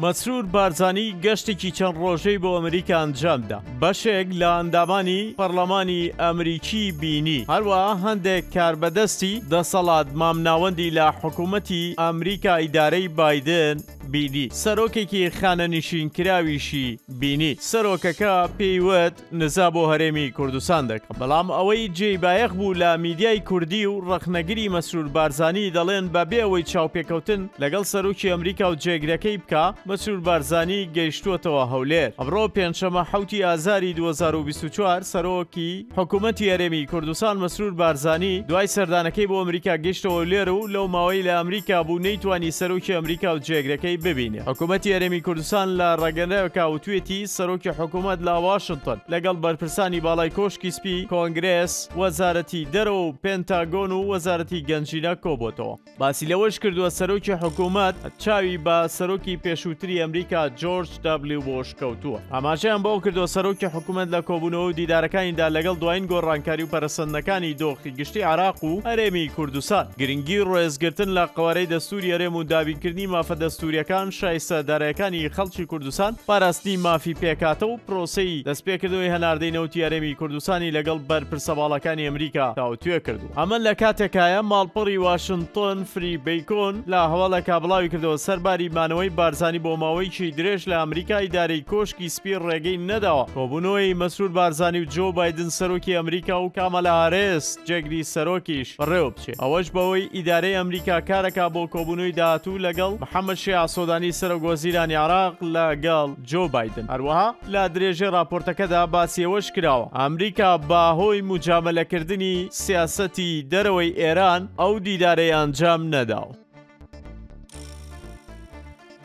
مەسرور بارزانی گەشتێکی چەند ڕۆژەی بۆ ئەمریکا ئەنجامدا. بەشێک لە ئەندامانی پەرلەمانی ئەمریکی بینی. هەروەها هەندێک کاربەدەستی دەسەڵات مامناوەندی لە حکوومەتی ئەمریکا ئیدارەی بایدن بینی. سەرۆکێکی خانەنشینکراویشی بینی. سەرۆکەکە پێیوت نزا بۆ هەرێمی کوردستان دەکەم. بەڵام ئەوەی جێبایەخ بوو لە میدیای کوردی و ڕەخنەگری مەسرور بارزانی دەڵێن بەبێ ئەوەی چاوپێکەوتن لەگەڵ سەرۆکی ئەمریکا و جێگرەکەی بکە، مەسرور بارزانی گەیشتووەتەوە هەولێر. ئەمڕۆ پێنجشەمە 7 ئازاری 2024 سەرۆکی حکوومەتی هەرێمی کوردستان مەسرور بارزانی دوای سەردانەکەی بۆ ئەمریکا گەیشتەوە هەولێر و لەو ماوەی لە ئەمریکا بوو نەیتوانی سەرۆکی ئەمریکا و جێگرەکەی ببینێ. حکوومەتی هەرێمی کوردستان لە ڕاگەنەوەکە وتوێتی سەرۆکی حکوومەت لە واشنگتن لەگەڵ بەرپرسانی باڵای کۆشکی سپی، کۆنگرێس، وەزارەتی دەرەوە و پێنتاگۆن و وەزارەتی گەنجینە کۆبۆتەوە. باسی لەوەش کردووە سەرۆکی حکوومەت چاوی بە سەرۆکی پێشووتری ئەمریکا جۆرج دەبلیو بۆش کەوتووە. ئاماژەیان بەو کردووە سەرۆکی حکوومەت لە کۆبوونەوە و دیدارەکانیدا لەگەڵ دوایین گۆڕانکاری و پەرەسەندنەکانی دۆخی گشتی عێراق و هەرێمی کوردستان گرنگی ڕێزگرتن لە قوارەی دەستوری هەرێم و دابینکردنی مافە دەستوریەکان شایستەدارەکانی خەڵکی کوردستان، پاراستنی مافی پێکاتە و پرۆسەی دەستپێکردنەوەی هەناردەی نەوتی هەرێمی کوردستانی لەگەڵ بەرپرسە باڵەکانی ئەمریکا تاوتوێ کردو. ئەمە لە کاتێکایە ماڵپەڕی واشنگتن فری بیکۆن لە هەواڵەکە بڵاوی کردەوە سەرباری مانەوەی بارزانی بۆ ماوەیەکی درێژ لە ئەمریکای دارەی کۆشکی سپی ڕێگەی نەداوە. کۆبوونەوەی مەسرور بارزانی و جۆ بایدن سەرۆکی ئەمریکا و کامەلا هاریس جێگری سەرۆکیش بەڕێوە بچێت. ئەوەش بەوەی ئیدارەی ئەمریکا کارەکە بۆ کۆبوونەوەی داهاتوو لەگەڵ محەممەد شیع سۆدانی سەرۆکوەزیرانی عێراق لەگەڵ جۆ بایدن. هەروەها لە درێژەی راپۆرتەکەدا باسی ئەوەش کراوە ئەمریکا بەهۆی موجامەلەکردنی سیاسەتی دەرەوەی ئێران ئەو دیدارەی ئەنجام نەداوە.